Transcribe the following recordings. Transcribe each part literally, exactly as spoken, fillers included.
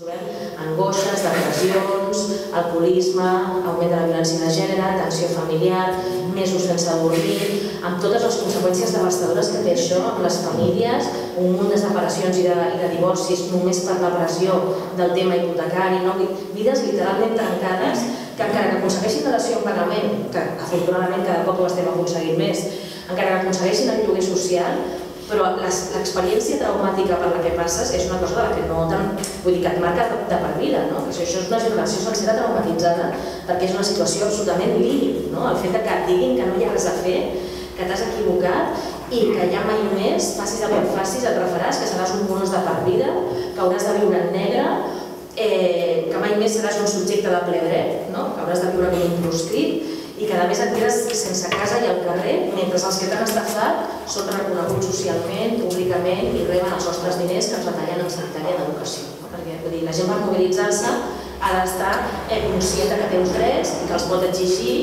Angoixes, depressions, alcoholisme, augment de la violència de gènere, tensió familiar, mesos sense dormir, amb totes les conseqüències devastadores que té això en les famílies, un munt de separacions i de, i de divorcis només per la pressió del tema hipotecari, no? Vides literalment tancades que encara que aconsegueixin la dació en pagament, que afortunadament cada cop ho estem aconseguint més, encara que aconsegueixin el lloguer social, però l'experiència traumàtica per la que passes és una cosa de la que no te'n... Vull dir que et marca de per vida, no? Això és una generació sencera traumatitzada perquè és una situació absolutament límit, no? El fet que et diguin que no hi ha res a fer, que t'has equivocat i que ja mai més, facis el que facis, et refaràs, que seràs un bonus de per vida, que hauràs de viure en negre, que mai més seràs un subjecte de ple dret, que hauràs de viure com un proscrit i que a més et quedes sense casa i al carrer mentre els que t'han estafat són reconeguts socialment, públicament i reben els nostres diners que ens retallen en sanitària i en educació. Perquè la gent per mobilitzar-se ha d'estar conscient que té uns drets i que els pot exigir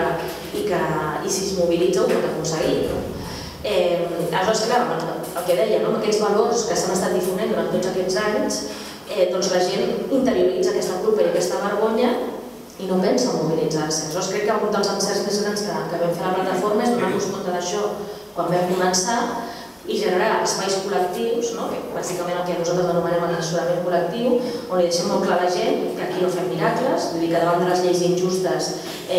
i si es mobilitza ho pot aconseguir. Aleshores, clar, el que deia, aquests valors que s'han estat difonent durant tots aquests anys, doncs la gent interioritza aquesta culpa i aquesta vergonya i no pensa en mobilitzar-se. Aleshores, crec que un dels encerts més grans que vam fer a la plataforma és donar-nos compte d'això quan vam començar i generar espais col·lectius, que bàsicament el que nosaltres anomenem l'assessorament col·lectiu, on li deixem molt clar a la gent que aquí no fem miracles, vull dir que davant de les lleis injustes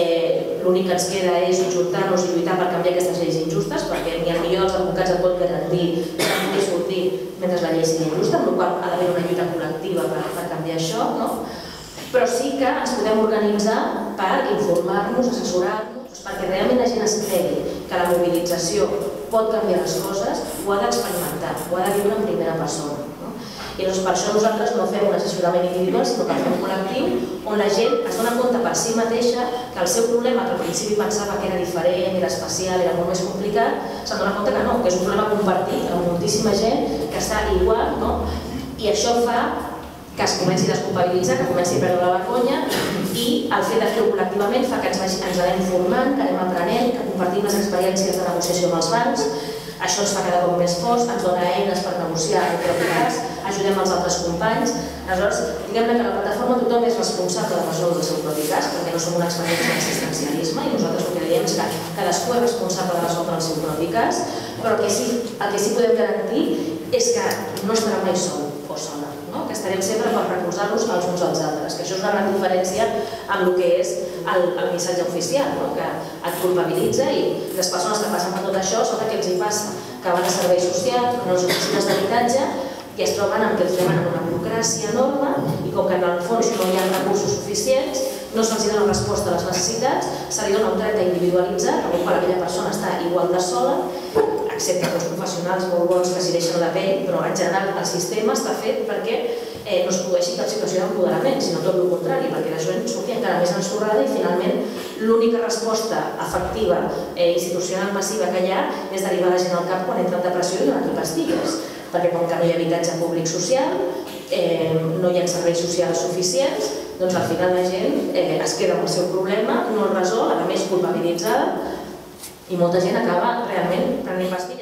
l'únic que ens queda és ajuntar-nos i lluitar per canviar aquestes lleis injustes, perquè ni el millor dels advocats et pot garantir que no pugui sortir mentre la llei sigui injusta, amb la qual cosa ha d'haver una lluita col·lectiva per canviar això, però sí que ens podem organitzar per informar-nos, assessorar-nos, perquè realment la gent es cregui que la mobilització pot canviar les coses, ho ha d'experimentar, ho ha de viure en primera persona. I per això nosaltres no fem un assessorament individual, sinó que fem un col·lectiu on la gent es dona compte per si mateixa que el seu problema, que al principi pensava que era diferent, era especial, era molt més complicat, se'n dona compte que no, que és un problema compartit amb moltíssima gent que està igual, i això fa que es comenci a desculpabilitzar, que comenci a perdre la vergonya i el fet de fer-ho col·lectivament fa que ens anem formant, que anem aprenent, que compartim les experiències de negociació amb els bancs, això ens fa cada cop més forts, ens dona eines per negociar el propi cas, ajudem els altres companys. Aleshores, diguem-ne que a la plataforma tothom és responsable de resoldre el seu propi cas, perquè no som una experiència d'assistencialisme i nosaltres el que diem és que cadascú és responsable de resoldre el seu propi cas, però el que sí podem garantir és que no estarà mai sol o sola, que estarem sempre per recolzar-nos els uns als altres, que això és una gran diferència amb el que és el missatge oficial, que et culpabilitza i les persones que passen per tot això són que els hi passa, que van a serveis socials, a les oficines d'habitatge i es troben amb que els demanen una burocràcia enorme i com que en el fons no hi ha recursos suficients, no se'ls dona resposta a les necessitats, se li dona un tracte individualitzat, amb el qual aquella persona està igual de sola, excepte els professionals molt bons que s'hi deixen la pell, però en general el sistema està fet perquè no es produeixi cap situació d'empoderament, sinó tot el contrari, perquè la gent surti encara més ensorrada i finalment l'única resposta efectiva i institucional massiva que hi ha és derivar la gent al cap quan entra en depressió i donar-li pastilles, perquè com que no hi ha habitatge públic social, no hi ha serveis socials suficients, doncs al final la gent es queda amb el seu problema, no el resol, a més culpabilitzada, i molta gent acaba realment prenent pastilles.